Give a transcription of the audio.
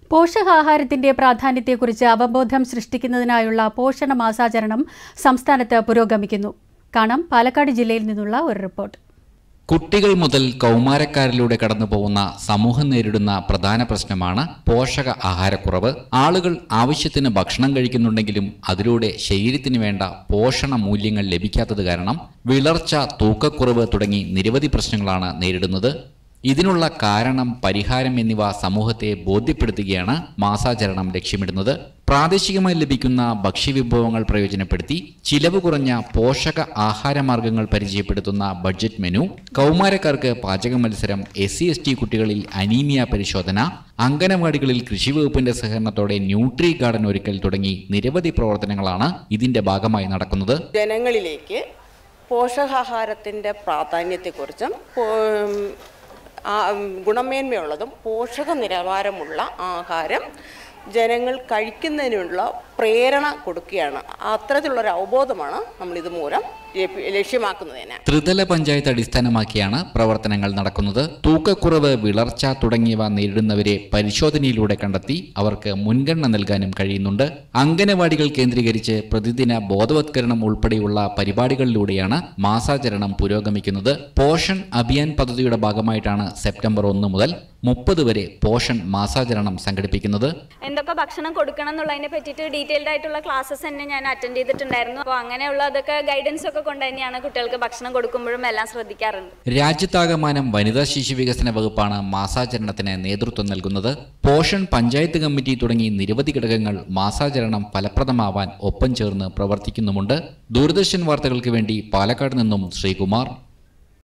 പോഷകാഹാരത്തിന്റെ പ്രാധാന്യത്തെക്കുറിച്ച് അവബോധം സൃഷ്ടിക്കുന്നതിനായുള്ള പോഷണ മാസാചരണം സംസ്ഥാനത്ത് പുരോഗമിക്കുന്നു. കാണാം പാലക്കാട് ജില്ലയിൽ നിന്നുള്ള ഒരു റിപ്പോർട്ട്. കുട്ടികൾ മുതൽ കൗമാരക്കാരിലൂടെ കടന്നുപോകുന്ന സമൂഹം നേരിടുന്ന പ്രധാന പ്രശ്നമാണ് പോഷക ആഹാരക്കുറവ്. ആളുകൾ ആവശ്യത്തിന് ഭക്ഷണം കഴിക്കുന്നുണ്ടെങ്കിലും അതിലൂടെ ശരീരത്തിന് വേണ്ട പോഷണ മൂല്യങ്ങൾ ലഭിക്കാത്തത് കാരണം വിളർച്ച, തൂക്കക്കുറവ് തുടങ്ങി നിരവധി പ്രശ്നങ്ങളാണ് നേരിടുന്നത്. ഇതിനുള്ള കാരണം, പരിഹാരം എന്നിവ സമൂഹത്തെ ബോധ്യപ്പെടുത്തുകയാണ് മാസാചരണം ലക്ഷ്യമിടുന്നത്. പ്രാദേശികമായി ലഭിക്കുന്ന ഭക്ഷ്യവിഭവങ്ങൾ പ്രയോജനപ്പെടുത്തി ചിലവ് കുറഞ്ഞ പോഷക ആഹാരമാർഗങ്ങൾ പരിചയപ്പെടുത്തുന്ന ബഡ്ജറ്റ് മെനു, കൗമാരക്കാർക്ക് പാചക മത്സരം, SC/ST കുട്ടികളിൽ അനീമിയ പരിശോധന, അംഗനവാടികളിൽ കൃഷിവകുപ്പിന്റെ സഹകരണത്തോടെ ന്യൂട്രി ഗാർഡൻ ഒരുക്കൽ തുടങ്ങി നിരവധി പ്രവർത്തനങ്ങളാണ് ഇതിന്റെ ഭാഗമായി നടക്കുന്നത്. ജനങ്ങളിലേക്ക് പോഷകാഹാരത്തിന്റെ പ്രാധാന്യത്തെക്കുറിച്ചും ഗുണമേന്മയുള്ളതും പോഷക നിലവാരമുള്ള ആഹാരം ജനങ്ങൾ കഴിക്കുന്നതിനുള്ള പ്രേരണ കൊടുക്കുകയാണ്. അത്തരത്തിലുള്ളൊരു അവബോധമാണ് നമ്മളിത് മൂലം ലക്ഷ്യമാക്കുന്നതിന്. ത്രിതല പഞ്ചായത്ത് അടിസ്ഥാനമാക്കിയാണ് പ്രവർത്തനങ്ങൾ നടക്കുന്നത്. തൂക്കക്കുറവ്, വിളർച്ച തുടങ്ങിയവ നേരിടുന്നവരെ പരിശോധനയിലൂടെ കണ്ടെത്തി അവർക്ക് മുൻഗണന നൽകാനും കഴിയുന്നുണ്ട്. അംഗനവാടികൾ കേന്ദ്രീകരിച്ച് പ്രതിദിന ബോധവത്കരണം ഉൾപ്പെടെയുള്ള പരിപാടികളിലൂടെയാണ് മാസാചരണം പുരോഗമിക്കുന്നത്. പോഷൺ അഭിയാൻ പദ്ധതിയുടെ ഭാഗമായിട്ടാണ് സെപ്റ്റംബർ 1 മുതൽ 30 വരെ പോഷൺ മാസാചരണം സംഘടിപ്പിക്കുന്നത്. എന്തൊക്കെ ഭക്ഷണം കൊടുക്കണം എന്നുള്ളതിനെ പറ്റിയിട്ട് ഡീറ്റെയിൽഡ് ആയിട്ടുള്ള ക്ലാസ്സസ് തന്നെ ഞാൻ അറ്റൻഡ് ചെയ്തിട്ടുണ്ടായിരുന്നു. അപ്പോൾ അങ്ങനെയുള്ള അതൊക്കെ ഗൈഡൻസ് ഒക്കെ കൊണ്ട് തന്നെയാണ് കുട്ടികൾക്ക് ഭക്ഷണം കൊടുക്കുമ്പോഴും എല്ലാം ശ്രദ്ധിക്കാറുണ്ട്. രാജ്യത്താകമാനം വനിതാ ശിശു വികസന വകുപ്പാണ് മാസാചരണത്തിന് നേതൃത്വം നൽകുന്നത്. പോഷൺ പഞ്ചായത്ത് കമ്മിറ്റി തുടങ്ങി നിരവധി ഘടകങ്ങൾ മാസാചരണം ഫലപ്രദമാവാൻ ഒപ്പം ചേർന്ന് പ്രവർത്തിക്കുന്നുമുണ്ട്. ദൂരദർശൻ വാർത്തകൾക്ക് വേണ്ടി പാലക്കാട് നിന്നും ശ്രീകുമാർ.